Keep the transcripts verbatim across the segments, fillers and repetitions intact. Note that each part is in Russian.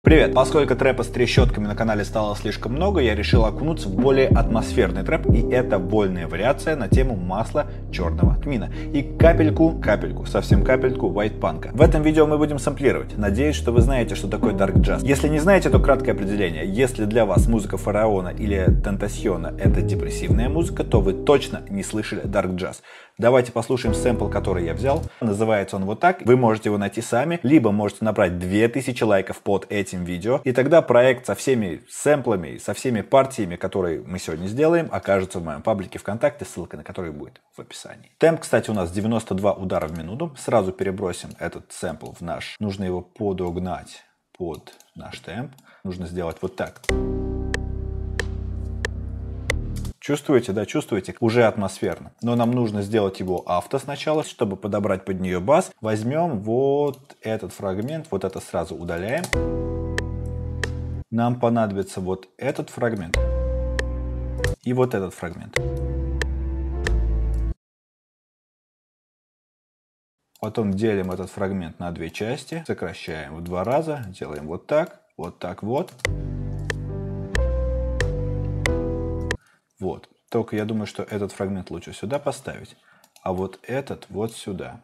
Привет! Поскольку трэпа с трещотками на канале стало слишком много, я решил окунуться в более атмосферный трэп, и это вольная вариация на тему масла черного тмина. И капельку, капельку, совсем капельку вайтпанка. В этом видео мы будем сэмплировать. Надеюсь, что вы знаете, что такое Dark Jazz. Если не знаете, то краткое определение. Если для вас музыка Фараона или Тентасьона это депрессивная музыка, то вы точно не слышали Dark Jazz. Давайте послушаем сэмпл, который я взял. Называется он вот так. Вы можете его найти сами, либо можете набрать две тысячи лайков под этим видео. И тогда проект со всеми сэмплами, со всеми партиями, которые мы сегодня сделаем, окажется в моем паблике ВКонтакте, ссылка на который будет в описании. Темп, кстати, у нас девяносто два удара в минуту. Сразу перебросим этот сэмпл в наш. Нужно его подогнать под наш темп. Нужно сделать вот так. Чувствуете, да, чувствуете? Уже атмосферно. Но нам нужно сделать его авто сначала, чтобы подобрать под нее бас. Возьмем вот этот фрагмент, вот это сразу удаляем. Нам понадобится вот этот фрагмент и вот этот фрагмент. Потом делим этот фрагмент на две части, сокращаем в два раза, делаем вот так, вот так вот. Вот. Только я думаю, что этот фрагмент лучше сюда поставить, а вот этот вот сюда.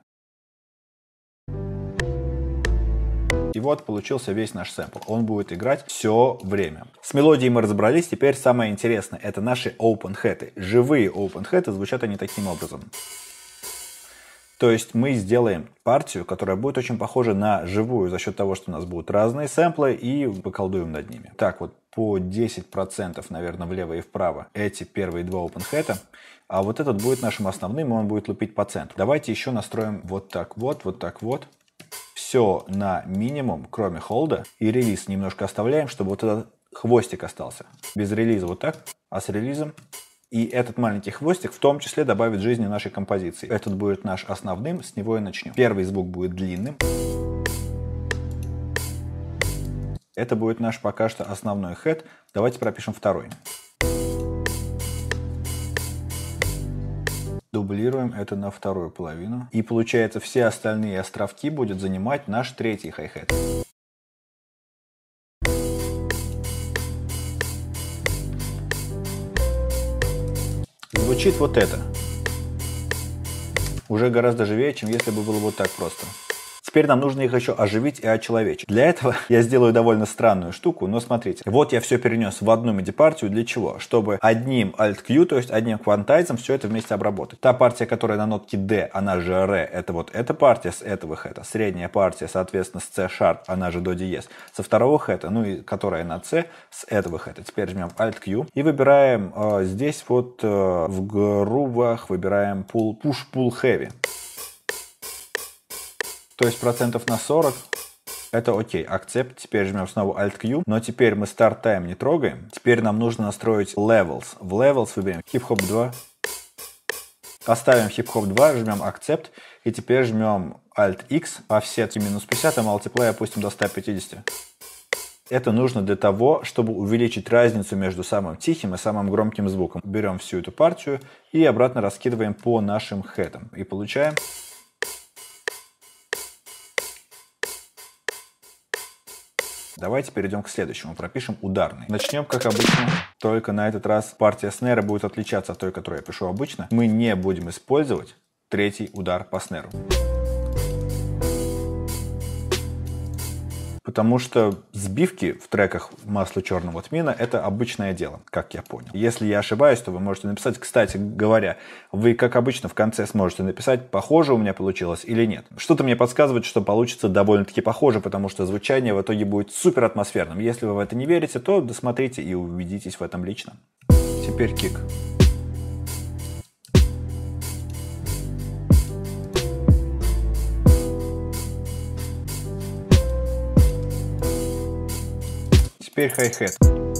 И вот получился весь наш сэмпл. Он будет играть все время. С мелодией мы разобрались. Теперь самое интересное. Это наши open хэты. Живые open хэты, звучат они таким образом. То есть мы сделаем партию, которая будет очень похожа на живую за счет того, что у нас будут разные сэмплы и поколдуем над ними. Так вот, по десять процентов, наверное, влево и вправо эти первые два open хэта. А вот этот будет нашим основным, и он будет лупить по центру. Давайте еще настроим вот так вот, вот так вот. Все на минимум, кроме холда. И релиз немножко оставляем, чтобы вот этот хвостик остался. Без релиза вот так, а с релизом. И этот маленький хвостик в том числе добавит жизни нашей композиции. Этот будет наш основным, с него и начнем. Первый звук будет длинным. Это будет наш пока что основной хэт. Давайте пропишем второй. Дублируем это на вторую половину. И получается, все остальные островки будет занимать наш третий хай-хэт. Звучит вот это. Уже гораздо живее, чем если бы было вот так просто. Теперь нам нужно их еще оживить и очеловечить. Для этого я сделаю довольно странную штуку, но смотрите. Вот я все перенес в одну миди-партию. Для чего? Чтобы одним Alt-Q, то есть одним квантайзом, все это вместе обработать. Та партия, которая на нотке D, она же Re, это вот эта партия с этого хэта. Средняя партия, соответственно, с C-Sharp, она же до диез. Со второго хэта, ну и которая на C, с этого хэта. Теперь жмем Alt-Q и выбираем э, здесь вот э, в грувах, выбираем pull, Push-Pull-Heavy. То есть процентов на сорок. Это окей. Акцепт. Теперь жмем снова Alt-Q. Но теперь мы Start Time не трогаем. Теперь нам нужно настроить Levels. В Levels выберем Hip-Hop два. Оставим Hip-Hop два. Жмем Accept. И теперь жмем Alt-X. Offset минус пятьдесят. А Multiply опустим до ста пятидесяти. Это нужно для того, чтобы увеличить разницу между самым тихим и самым громким звуком. Берем всю эту партию и обратно раскидываем по нашим хэтам. И получаем... Давайте перейдем к следующему. Пропишем ударный. Начнем, как обычно. Только на этот раз партия снэра будет отличаться от той, которую я пишу обычно. Мы не будем использовать третий удар по снэру. Потому что сбивки в треках масла черного тмина это обычное дело, как я понял. Если я ошибаюсь, то вы можете написать. Кстати говоря, вы, как обычно, в конце сможете написать, похоже у меня получилось или нет. Что-то мне подсказывает, что получится довольно-таки похоже, потому что звучание в итоге будет супер атмосферным. Если вы в это не верите, то досмотрите и убедитесь в этом лично. Теперь кик. Теперь хай-хэт.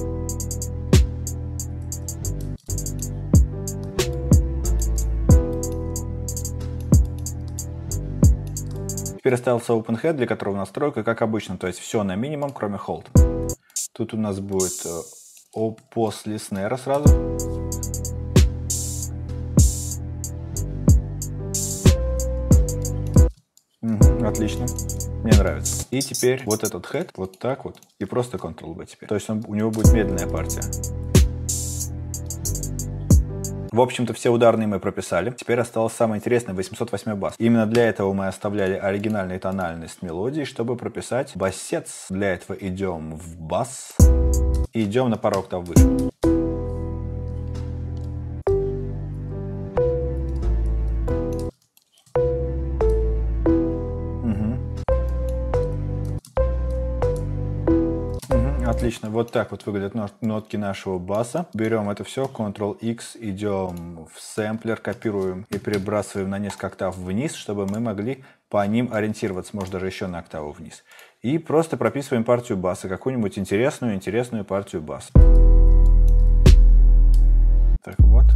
Теперь остался open head, для которого настройка как обычно, то есть все на минимум, кроме hold. Тут у нас будет э, после снэра сразу. Угу, отлично. Мне нравится. И теперь вот этот head, вот так вот, и просто контрол-B теперь. То есть он, у него будет медленная партия. В общем-то, все ударные мы прописали. Теперь осталось самое интересное — восемьсот восьмой бас. Именно для этого мы оставляли оригинальную тональность мелодии, чтобы прописать басец. Для этого идем в бас и идем на пару октав выше. Отлично, вот так вот выглядят нотки нашего баса. Берем это все, контрол икс, идем в сэмплер, копируем и перебрасываем на несколько октав вниз, чтобы мы могли по ним ориентироваться, может даже еще на октаву вниз. И просто прописываем партию баса, какую-нибудь интересную, интересную партию баса. Так вот.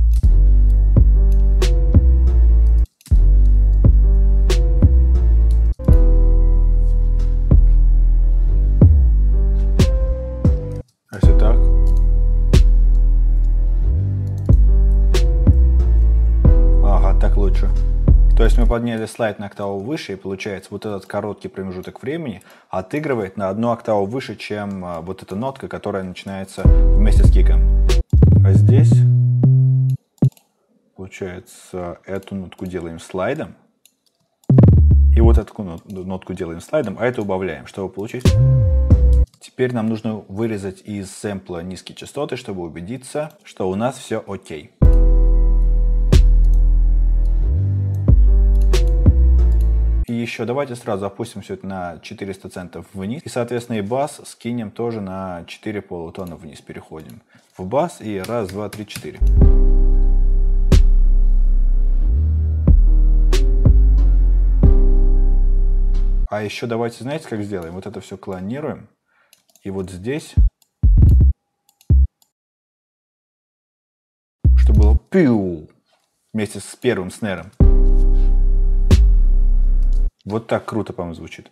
Если так. Ага, так лучше. То есть мы подняли слайд на октаву выше, и получается вот этот короткий промежуток времени отыгрывает на одну октаву выше, чем вот эта нотка, которая начинается вместе с киком. А здесь, получается, эту нотку делаем слайдом, и вот эту нотку делаем слайдом, а это убавляем, чтобы получить. Теперь нам нужно вырезать из сэмпла низкие частоты, чтобы убедиться, что у нас все окей. И еще давайте сразу опустим все это на четыреста центов вниз. И, соответственно, и бас скинем тоже на четыре полутона вниз. Переходим в бас и раз, два, три, четыре. А еще давайте, знаете, как сделаем? Вот это все клонируем. И вот здесь, чтобы было пиу вместе с первым снэром. Вот так круто, по-моему, звучит.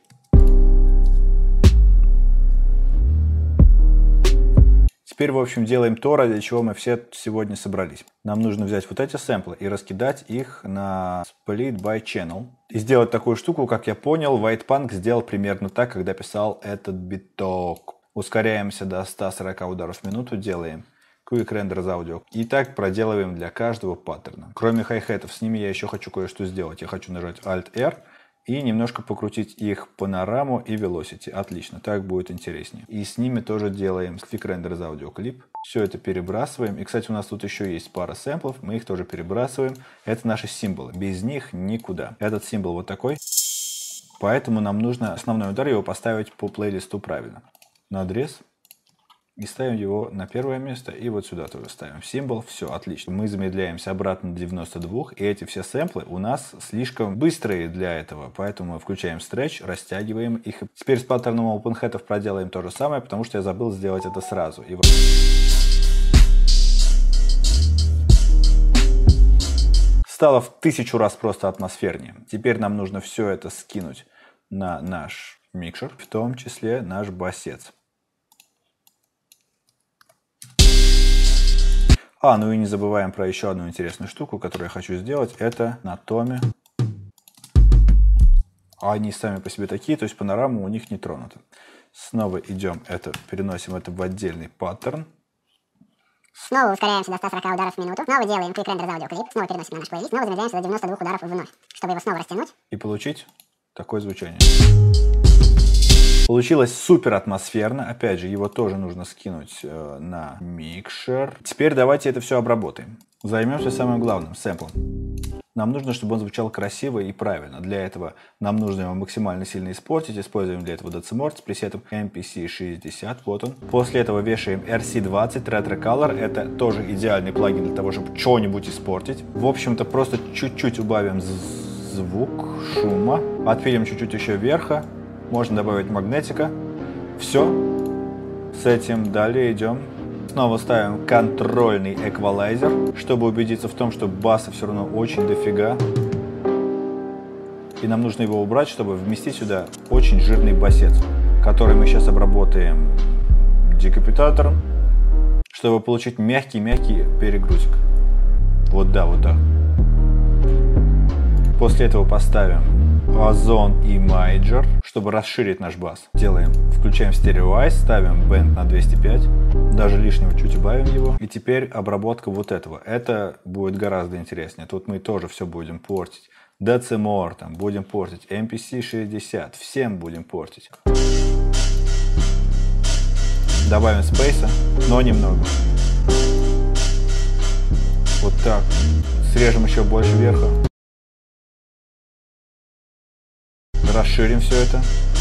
Теперь, в общем, делаем то, ради чего мы все сегодня собрались. Нам нужно взять вот эти сэмплы и раскидать их на Split by Channel. И сделать такую штуку, как я понял, White Punk сделал примерно так, когда писал этот биток. Ускоряемся до ста сорока ударов в минуту, делаем Quick Render из аудио. И так проделываем для каждого паттерна. Кроме хай-хетов, с ними я еще хочу кое-что сделать. Я хочу нажать Alt-R и немножко покрутить их панораму и Velocity. Отлично, так будет интереснее. И с ними тоже делаем Quick Render из аудиоклип. Все это перебрасываем. И, кстати, у нас тут еще есть пара сэмплов. Мы их тоже перебрасываем. Это наши символы. Без них никуда. Этот символ вот такой. Поэтому нам нужно основной удар его поставить по плейлисту правильно. Надрез. И ставим его на первое место. И вот сюда тоже ставим символ. Все, отлично. Мы замедляемся обратно до девяноста двух. И эти все сэмплы у нас слишком быстрые для этого. Поэтому мы включаем стретч, растягиваем их. Теперь с паттерном OpenHead проделаем то же самое, потому что я забыл сделать это сразу. И вот... Стало в тысячу раз просто атмосфернее. Теперь нам нужно все это скинуть на наш микшер, в том числе наш басец. А, ну и не забываем про еще одну интересную штуку, которую я хочу сделать. Это на томе. Они сами по себе такие, то есть панорама у них не тронута. Снова идем, это, переносим это в отдельный паттерн. Снова ускоряемся до ста сорока ударов в минуту. Снова делаем Quick Render из аудиоклип. Снова переносим на наш плейлист. Снова замедляемся до девяноста двух ударов вновь, чтобы его снова растянуть. И получить такое звучание. Получилось супер атмосферно. Опять же, его тоже нужно скинуть э, на микшер. Теперь давайте это все обработаем. Займемся самым главным, сэмплом. Нам нужно, чтобы он звучал красиво и правильно. Для этого нам нужно его максимально сильно испортить. Используем для этого Decimort с пресетом эм пи си шестьдесят. Вот он. После этого вешаем эр си двадцать Retro Color. Это тоже идеальный плагин для того, чтобы что-нибудь испортить. В общем-то, просто чуть-чуть убавим звук, шума. Отпилим чуть-чуть еще вверха. Можно добавить магнетика. Все. С этим далее идем. Снова ставим контрольный эквалайзер, чтобы убедиться в том, что баса все равно очень дофига. И нам нужно его убрать, чтобы вместить сюда очень жирный басец, который мы сейчас обработаем декапитатором, чтобы получить мягкий-мягкий перегрузик. Вот да, вот так. После этого поставим Озон и Major, чтобы расширить наш бас. Делаем, включаем стереоайз, ставим бенд на двести пять, даже лишнего чуть убавим его. И теперь обработка вот этого. Это будет гораздо интереснее. Тут мы тоже все будем портить. Decimor там будем портить, эм пи си шестьдесят, всем будем портить. Добавим спейса, но немного. Вот так. Срежем еще больше верха. Расширим все это.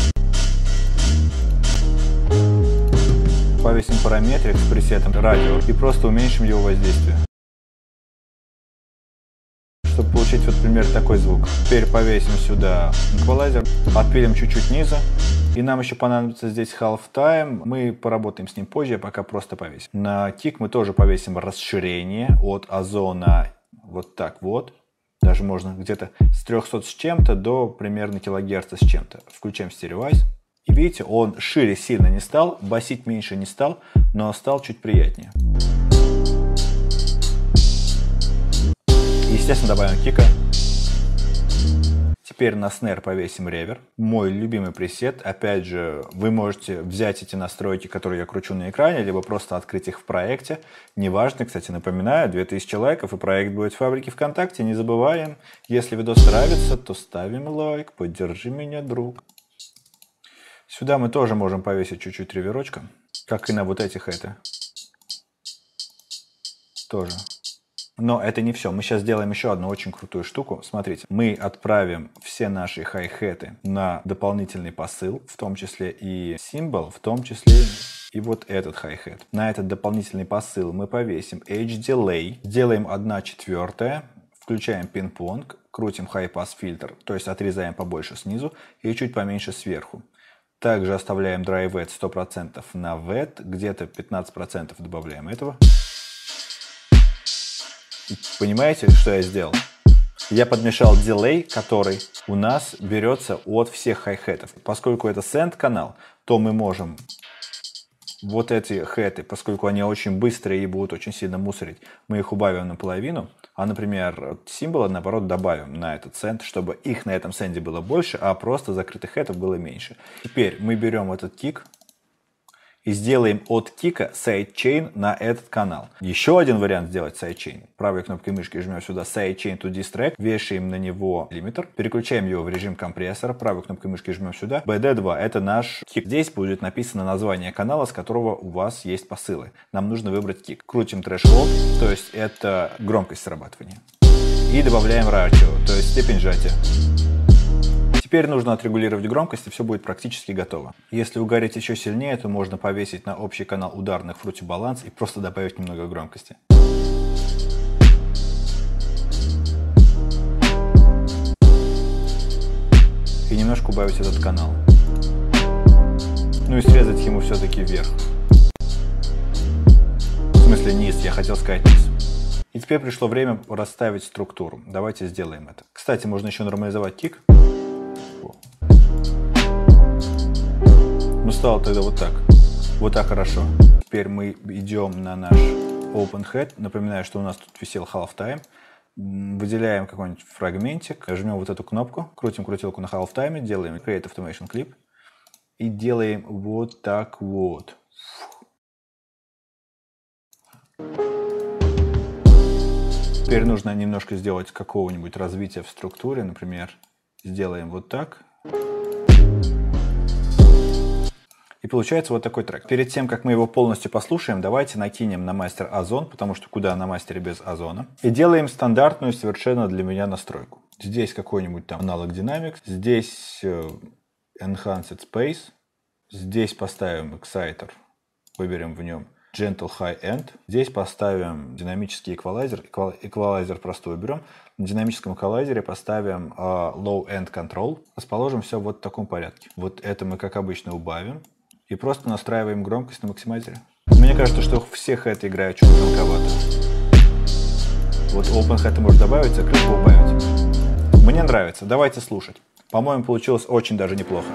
Повесим параметрик с пресетом радио и просто уменьшим его воздействие. Чтобы получить вот примерно такой звук. Теперь повесим сюда эквалайзер, отпилим чуть-чуть низа. И нам еще понадобится здесь half time. Мы поработаем с ним позже, пока просто повесим. На кик мы тоже повесим расширение от озона вот так вот. Даже можно где-то с трёхсот с чем-то до примерно килогерца с чем-то. Включаем стереоайз. И видите, он шире сильно не стал, басить меньше не стал, но стал чуть приятнее. Естественно, добавим кика. Теперь на снэр повесим ревер. Мой любимый пресет. Опять же, вы можете взять эти настройки, которые я кручу на экране, либо просто открыть их в проекте. Неважно, кстати, напоминаю, две тысячи лайков и проект будет в фабрике ВКонтакте. Не забываем. Если видос нравится, то ставим лайк. Поддержи меня, друг. Сюда мы тоже можем повесить чуть-чуть реверочка. Как и на вот этих это. Тоже. Но это не все. Мы сейчас сделаем еще одну очень крутую штуку. Смотрите, мы отправим все наши хай-хеты на дополнительный посыл, в том числе и символ, в том числе и вот этот хай-хет. На этот дополнительный посыл мы повесим H-Delay, делаем одна четвертая, включаем пинг-понг, крутим хай-пасс фильтр, то есть отрезаем побольше снизу и чуть поменьше сверху. Также оставляем Dry Wet сто процентов на Wet, где-то пятнадцать процентов добавляем этого. Понимаете, что я сделал? Я подмешал дилей, который у нас берется от всех хай-хетов. Поскольку это сенд канал, то мы можем вот эти хеты, поскольку они очень быстрые и будут очень сильно мусорить, мы их убавим наполовину. А, например, символы, наоборот, добавим на этот сенд, чтобы их на этом сенде было больше, а просто закрытых хетов было меньше. Теперь мы берем этот кик и сделаем от кика сайдчейн на этот канал. Еще один вариант сделать сайдчейн. Правой кнопкой мышки жмем сюда sidechain to this track, вешаем на него лимитер, переключаем его в режим компрессора, правой кнопкой мышки жмем сюда. би ди два это наш кик. Здесь будет написано название канала, с которого у вас есть посылы. Нам нужно выбрать кик. Крутим threshold, то есть это громкость срабатывания. И добавляем ratio, то есть степень сжатия. Теперь нужно отрегулировать громкость, и все будет практически готово. Если угореть еще сильнее, то можно повесить на общий канал ударных Fruity Balance и просто добавить немного громкости. И немножко убавить этот канал. Ну и срезать ему все-таки вверх. В смысле низ, я хотел сказать низ. И теперь пришло время расставить структуру. Давайте сделаем это. Кстати, можно еще нормализовать кик. Ну, стало тогда вот так. Вот так хорошо. Теперь мы идем на наш Open Head. Напоминаю, что у нас тут висел Half Time. Выделяем какой-нибудь фрагментик. Жмем вот эту кнопку. Крутим крутилку на Half Time. Делаем Create Automation Clip. И делаем вот так вот. Теперь нужно немножко сделать какого-нибудь развития в структуре. Например, сделаем вот так. И получается вот такой трек. Перед тем, как мы его полностью послушаем, давайте накинем на мастер озон, потому что куда на мастере без озона. И делаем стандартную совершенно для меня настройку. Здесь какой-нибудь там аналог Dynamics, здесь Enhanced Space, здесь поставим Exciter, выберем в нем Gentle High End. Здесь поставим динамический эквалайзер. Эквалайзер простой уберем. На динамическом эквалайзере поставим uh, Low End Control. Расположим все вот в таком порядке. Вот это мы, как обычно, убавим. И просто настраиваем громкость на максимайзере. Мне кажется, что всех это играет чуть громковато. Вот Open Head может добавить, а крышку убавить. Мне нравится. Давайте слушать. По-моему, получилось очень даже неплохо.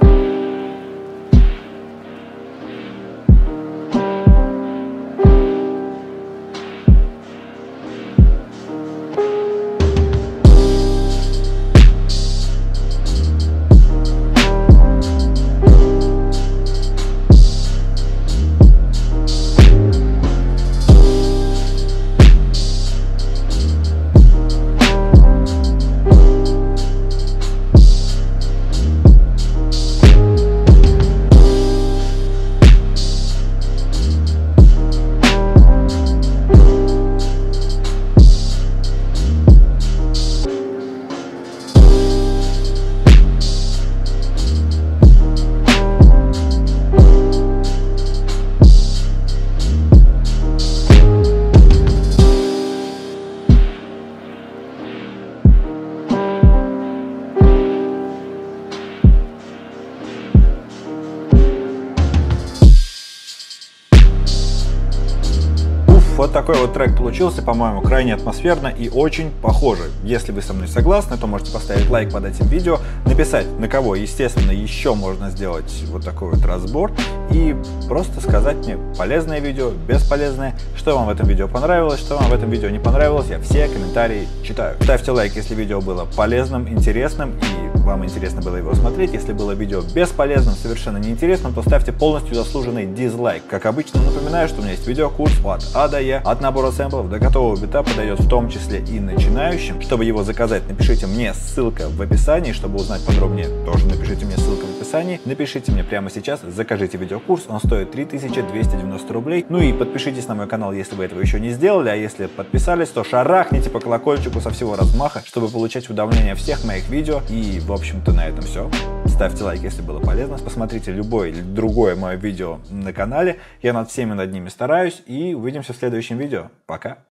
вот такой вот трек получился, по-моему, крайне атмосферно и очень похожий. Если вы со мной согласны, то можете поставить лайк под этим видео, написать, на кого, естественно, еще можно сделать вот такой вот разбор, и просто сказать мне, полезное видео, бесполезное, что вам в этом видео понравилось, что вам в этом видео не понравилось. Я все комментарии читаю. Ставьте лайк, если видео было полезным, интересным и вам интересно было его смотреть. Если было видео бесполезным, совершенно неинтересным, то ставьте полностью заслуженный дизлайк. Как обычно, напоминаю, что у меня есть видеокурс от А до Я, от набора сэмплов до готового бита, подойдет в том числе и начинающим. Чтобы его заказать, напишите мне, ссылка в описании. Чтобы узнать подробнее, тоже напишите мне, ссылка в описании. Напишите мне прямо сейчас, закажите видеокурс, он стоит три тысячи двести девяносто рублей. Ну и подпишитесь на мой канал, если вы этого еще не сделали, а если подписались, то шарахните по колокольчику со всего размаха, чтобы получать уведомления всех моих видео. И в общем-то на этом все. Ставьте лайк, если было полезно. Посмотрите любое или другое мое видео на канале. Я над всеми над ними стараюсь. И увидимся в следующем видео. Пока.